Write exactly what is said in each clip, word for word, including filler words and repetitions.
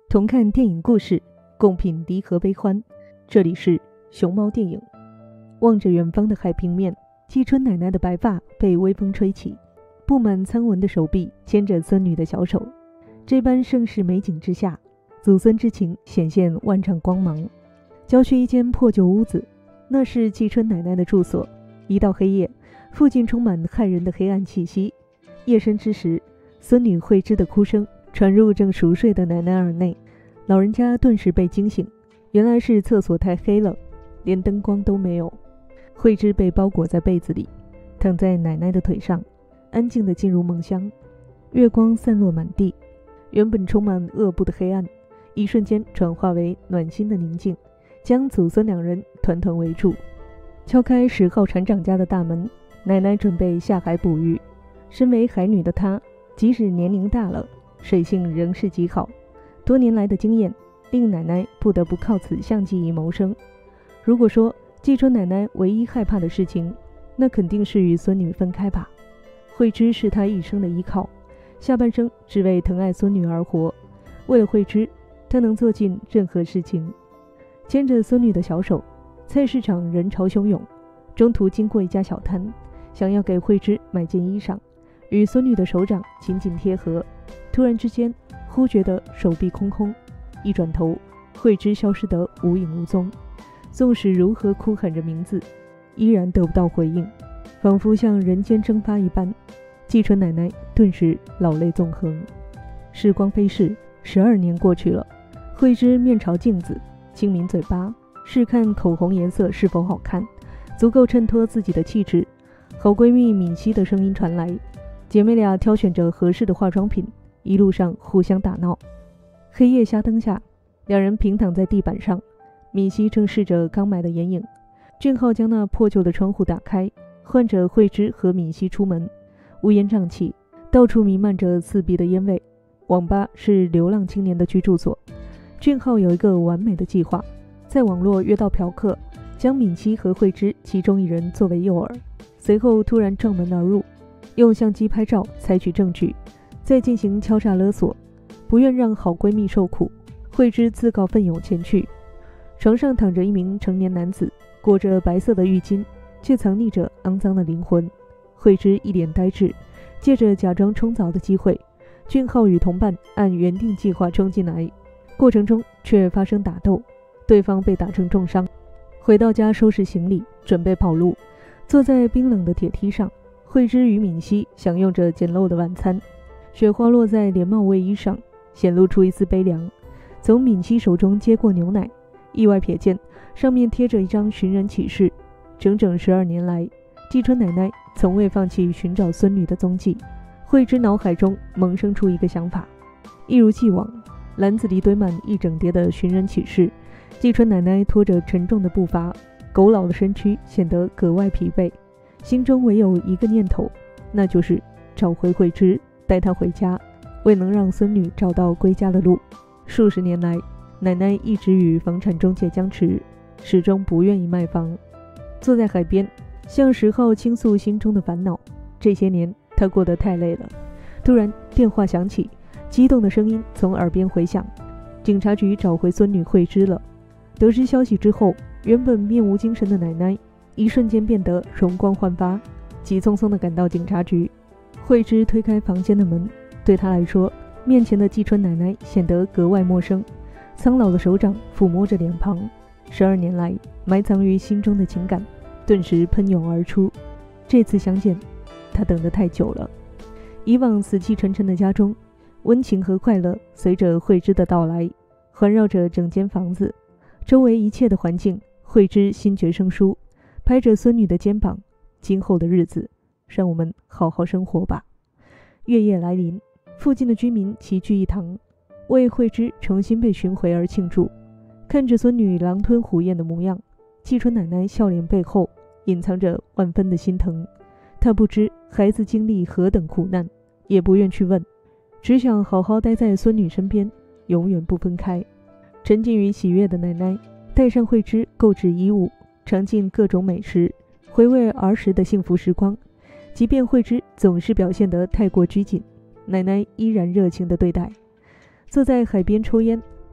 同看电影故事，共品离合悲欢。这里是熊猫电影。望着远方的海平面，季春奶奶的白发被微风吹起，布满苍纹的手臂牵着孙女的小手。这般盛世美景之下，祖孙之情显现万丈光芒。郊区一间破旧屋子，那是季春奶奶的住所。一到黑夜，附近充满骇人的黑暗气息。夜深之时，孙女慧芝的哭声传入正熟睡的奶奶耳内，老人家顿时被惊醒。原来是厕所太黑了，连灯光都没有。慧芝被包裹在被子里，躺在奶奶的腿上，安静地进入梦乡。月光散落满地，原本充满恶怖的黑暗，一瞬间转化为暖心的宁静，将祖孙两人团团围住。敲开十号船长家的大门，奶奶准备下海捕鱼。身为海女的她，即使年龄大了，水性仍是极好。多年来的经验令奶奶不得不靠此项技艺谋生。如果说季春奶奶唯一害怕的事情，那肯定是与孙女分开吧。慧芝是她一生的依靠，下半生只为疼爱孙女而活。为了慧芝，她能做尽任何事情。牵着孙女的小手，菜市场人潮汹涌，中途经过一家小摊，想要给慧芝买件衣裳，与孙女的手掌紧紧贴合。突然之间，忽觉得手臂空空，一转头，慧芝消失得无影无踪。纵使如何哭喊着名字，依然得不到回应，仿佛像人间蒸发一般。季春奶奶顿时老泪纵横。时光飞逝，十二年过去了，慧芝面朝镜子，轻抿嘴巴，试看口红颜色是否好看，足够衬托自己的气质。好闺蜜敏熙的声音传来，姐妹俩挑选着合适的化妆品，一路上互相打闹。黑夜瞎灯下，两人平躺在地板上，敏熙正视着刚买的眼影。俊浩将那破旧的窗户打开，唤着慧芝和敏熙出门。乌烟瘴气，到处弥漫着刺鼻的烟味。网吧是流浪青年的居住所。俊浩有一个完美的计划，在网络约到嫖客，将敏熙和慧芝其中一人作为诱饵，随后突然撞门而入，用相机拍照采取证据，再进行敲诈勒索。不愿让好闺蜜受苦，慧芝自告奋勇前去。床上躺着一名成年男子，裹着白色的浴巾，却藏匿着肮脏的灵魂。慧芝一脸呆滞，借着假装冲澡的机会，俊浩与同伴按原定计划冲进来，过程中却发生打斗，对方被打成重伤。回到家收拾行李，准备跑路。坐在冰冷的铁梯上，慧芝与敏熙享用着简陋的晚餐，雪花落在连帽卫衣上，显露出一丝悲凉。从敏熙手中接过牛奶，意外瞥见上面贴着一张寻人启事。整整十二年来，季春奶奶从未放弃寻找孙女的踪迹。慧芝脑海中萌生出一个想法，一如既往，篮子里堆满一整叠的寻人启事。季春奶奶拖着沉重的步伐，佝偻的身躯显得格外疲惫，心中唯有一个念头，那就是找回慧芝，带她回家，为能让孙女找到归家的路。数十年来，奶奶一直与房产中介僵持，始终不愿意卖房。坐在海边，向十号倾诉心中的烦恼。这些年她过得太累了。突然电话响起，激动的声音从耳边回响，警察局找回孙女慧芝了。得知消息之后，原本面无精神的奶奶一瞬间变得容光焕发，急匆匆地赶到警察局。慧芝推开房间的门，对她来说，面前的季春奶奶显得格外陌生。苍老的手掌抚摸着脸庞，十二年来埋藏于心中的情感顿时喷涌而出。这次相见，她等得太久了。以往死气沉沉的家中，温情和快乐随着慧芝的到来环绕着整间房子。周围一切的环境，慧芝心觉生疏，拍着孙女的肩膀，今后的日子让我们好好生活吧。月夜来临，附近的居民齐聚一堂，为慧芝重新被寻回而庆祝。看着孙女狼吞虎咽的模样，季春奶奶笑脸背后隐藏着万分的心疼。她不知孩子经历何等苦难，也不愿去问，只想好好待在孙女身边，永远不分开。沉浸于喜悦的奶奶带上慧芝购置衣物，尝尽各种美食，回味儿时的幸福时光。即便慧芝总是表现得太过拘谨，奶奶依然热情地对待。坐在海边抽烟，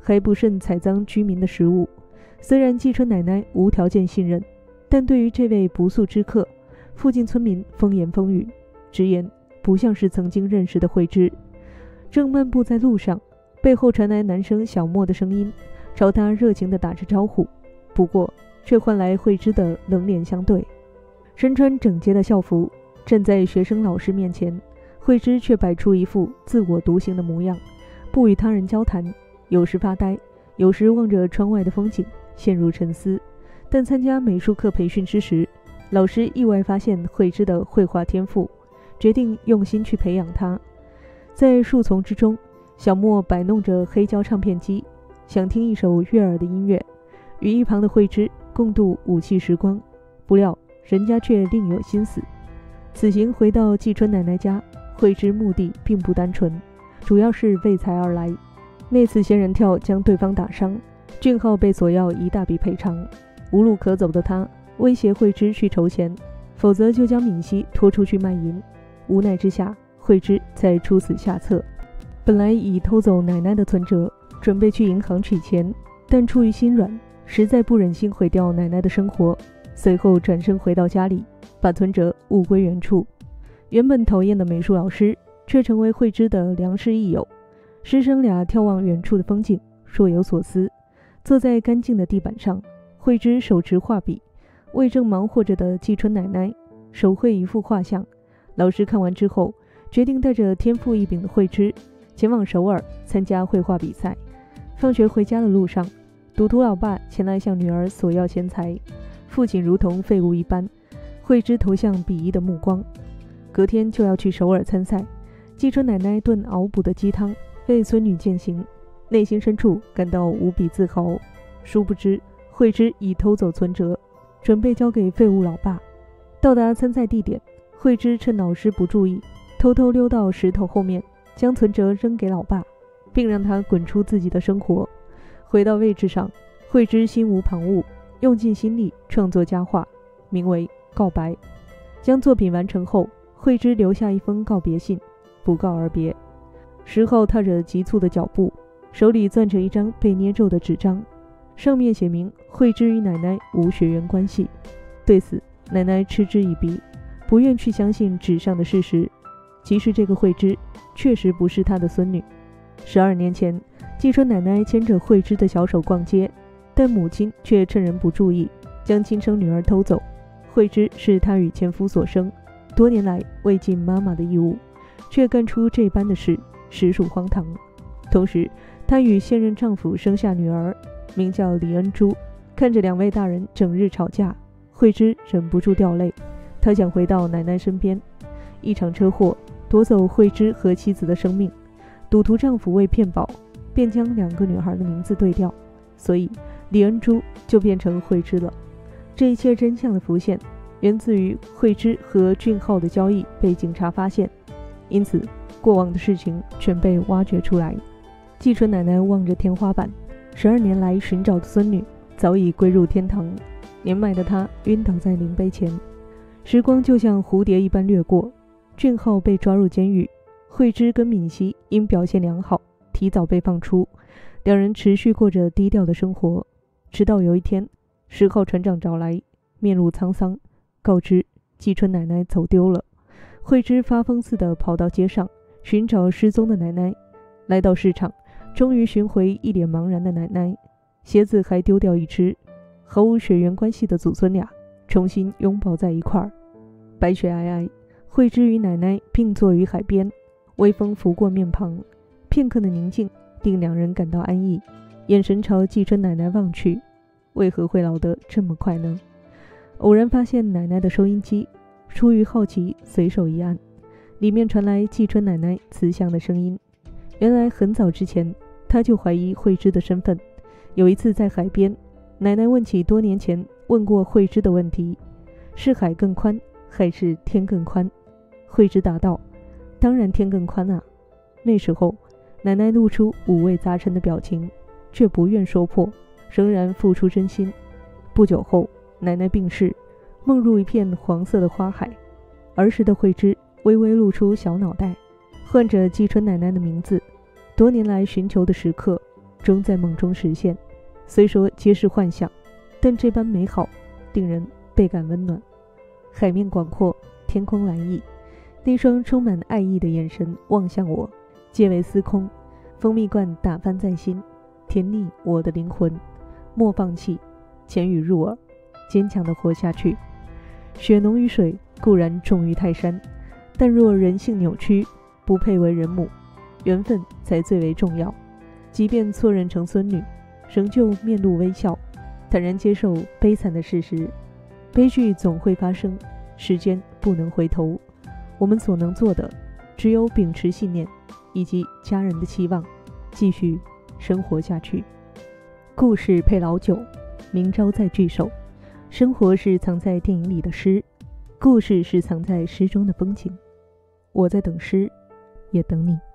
还不慎踩脏居民的食物。虽然季春奶奶无条件信任，但对于这位不速之客，附近村民风言风语，直言不像是曾经认识的惠芝。正漫步在路上，背后传来男生小莫的声音，朝他热情地打着招呼，不过却换来惠芝的冷脸相对。身穿整洁的校服，站在学生老师面前，惠芝却摆出一副自我独行的模样，不与他人交谈，有时发呆，有时望着窗外的风景，陷入沉思。但参加美术课培训之时，老师意外发现惠芝的绘画天赋，决定用心去培养她。在树丛之中，小莫摆弄着黑胶唱片机，想听一首悦耳的音乐，与一旁的惠芝共度午憩时光。不料人家却另有心思。此行回到季春奶奶家，惠芝目的并不单纯，主要是为财而来。那次仙人跳将对方打伤，俊浩被索要一大笔赔偿，无路可走的他威胁惠芝去筹钱，否则就将敏熙拖出去卖淫。无奈之下，惠芝才出此下策。本来已偷走奶奶的存折，准备去银行取钱，但出于心软，实在不忍心毁掉奶奶的生活，随后转身回到家里，把存折物归原处。原本讨厌的美术老师，却成为惠芝的良师益友。师生俩眺望远处的风景，若有所思。坐在干净的地板上，惠芝手持画笔，为正忙活着的季春奶奶手绘一幅画像。老师看完之后，决定带着天赋异禀的惠芝前往首尔参加绘画比赛。放学回家的路上，赌徒老爸前来向女儿索要钱财，父亲如同废物一般，惠芝投向鄙夷的目光。隔天就要去首尔参赛，季春奶奶炖熬补的鸡汤为孙女饯行，内心深处感到无比自豪。殊不知惠芝已偷走存折，准备交给废物老爸。到达参赛地点，惠芝趁老师不注意，偷偷溜到石头后面，将存折扔给老爸，并让他滚出自己的生活。回到位置上，惠芝心无旁骛，用尽心力创作佳话，名为《告白》。将作品完成后，惠芝留下一封告别信，不告而别。十号踏着急促的脚步，手里攥着一张被捏皱的纸张，上面写明惠芝与奶奶无血缘关系。对此，奶奶嗤之以鼻，不愿去相信纸上的事实。其实这个惠芝确实不是她的孙女。十二年前，季春奶奶牵着惠芝的小手逛街，但母亲却趁人不注意，将亲生女儿偷走。惠芝是她与前夫所生，多年来未尽妈妈的义务，却干出这般的事，实属荒唐。同时，她与现任丈夫生下女儿，名叫李恩珠。看着两位大人整日吵架，惠芝忍不住掉泪。她想回到奶奶身边。一场车祸夺走惠芝和妻子的生命，赌徒丈夫为骗保，便将两个女孩的名字对调，所以李恩珠就变成惠芝了。这一切真相的浮现，源自于惠芝和俊浩的交易被警察发现，因此过往的事情全被挖掘出来。季春奶奶望着天花板，十二年来寻找的孙女早已归入天堂，年迈的她晕倒在灵碑前。时光就像蝴蝶一般掠过，俊浩被抓入监狱，惠芝跟敏熙因表现良好提早被放出，两人持续过着低调的生活。直到有一天，十号船长找来，面露沧桑，告知季春奶奶走丢了。惠芝发疯似的跑到街上寻找失踪的奶奶，来到市场，终于寻回一脸茫然的奶奶，鞋子还丢掉一只。毫无血缘关系的祖孙俩重新拥抱在一块儿。白雪皑皑，惠芝与奶奶并坐于海边，微风拂过面庞，片刻的宁静令两人感到安逸。眼神朝季春奶奶望去，为何会老得这么快呢？偶然发现奶奶的收音机，出于好奇随手一按，里面传来季春奶奶慈祥的声音。原来很早之前，她就怀疑惠芝的身份。有一次在海边，奶奶问起多年前问过惠芝的问题：是海更宽，还是天更宽？惠芝答道：当然天更宽啊。那时候，奶奶露出五味杂陈的表情，却不愿说破，仍然付出真心。不久后，奶奶病逝，梦入一片黄色的花海。儿时的惠芝微微露出小脑袋，唤着季春奶奶的名字。多年来寻求的时刻， 终在梦中实现。虽说皆是幻想，但这般美好令人倍感温暖。海面广阔，天空蓝熠，那双充满爱意的眼神望向我，皆为司空。蜂蜜罐打翻在心，甜腻我的灵魂。莫放弃，浅语入耳，坚强地活下去。血浓于水，固然重于泰山，但若人性扭曲，不配为人母，缘分才最为重要。即便错认成孙女，仍旧面露微笑，坦然接受悲惨的事实。悲剧总会发生，时间不能回头。我们所能做的，只有秉持信念以及家人的期望，继续生活下去。故事配老酒，明朝在句首。生活是藏在电影里的诗，故事是藏在诗中的风景。我在等诗，也等你。